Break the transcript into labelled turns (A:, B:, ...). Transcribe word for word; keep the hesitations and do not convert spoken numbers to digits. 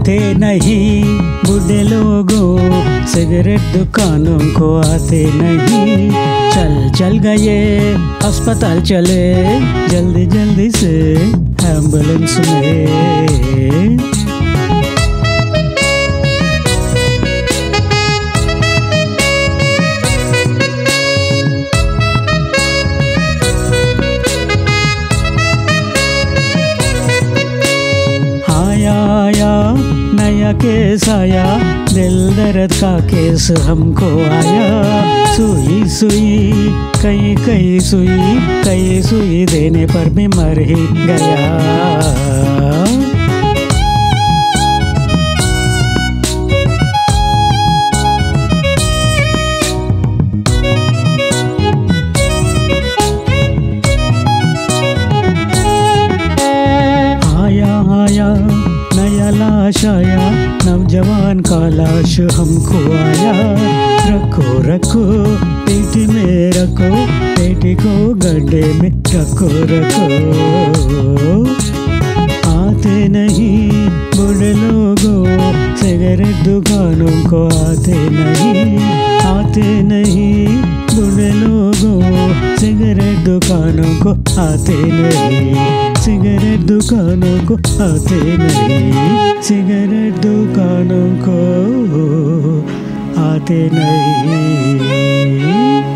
A: आते नहीं बूढ़े लोगों, सिगरेट दुकानों को आते नहीं। चल चल गए अस्पताल चले, जल्दी जल्दी से एम्बुलेंस में। नया केस आया, दिल दर्द का केस हमको आया। सुई सुई कई कई सुई, कई सुई देने पर भी मर ही गया। नया लाश आया, नौजवान का लाश हमको आया। रखो रखो पेटी में रखो, पेटी को गड्ढे में रखो रखो। आते नहीं बूढ़े लोगों, सिगरेट दुकानों को आते नहीं। आते नहीं बूढ़े लोगों, सिगरेट दुकानों को आते नहीं। सिगरेट दुकानों को आते नहीं। सिगरेट दुकानों को आते नहीं।